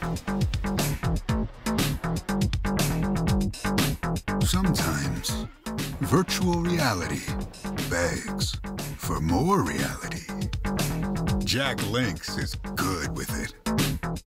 Sometimes, virtual reality begs for more reality. Jack Link's is good with it.